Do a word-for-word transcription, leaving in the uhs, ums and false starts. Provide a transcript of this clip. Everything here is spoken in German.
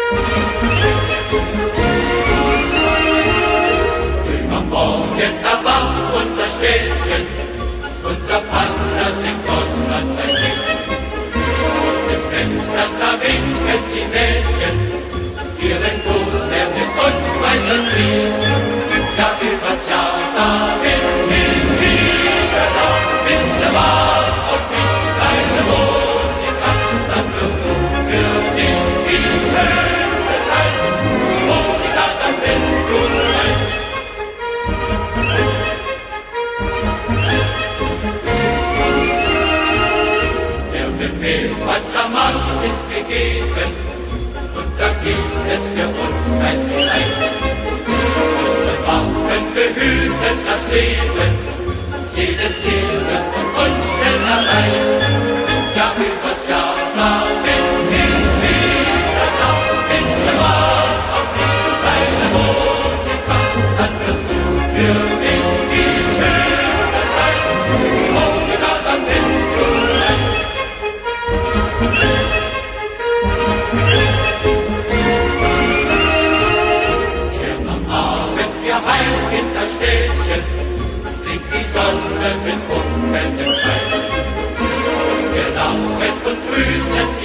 Früh am Morgen erwacht unser Städtchen, unser Panzer singt Gott sein Lied. Aus dem Fenster da winken die Mädchen, ihren Gruß, der mit uns weiterzieht. Ja, übers Jahr, da bin ich wieder da, bitte wart auf mich, deine Monika, dann wirst du für mich die Höchste sein. Monika, dann bist du mein. Der Befehl Panzermarsch ist gegeben, und da gibt es für uns kein Vielleicht. Unsere Waffen behüten das Leben, jedes Ziel wird von uns schnell erreicht. Ja, übers Jahr, da bin ich wieder da, bitte wart auf mich, deine Monika, dann wirst du für mich die Höchste sein. Monika, dann bist du mein. Heil in das Städtchen singt die Sonne mit funkelndem Schein. Wir lachen und grüßen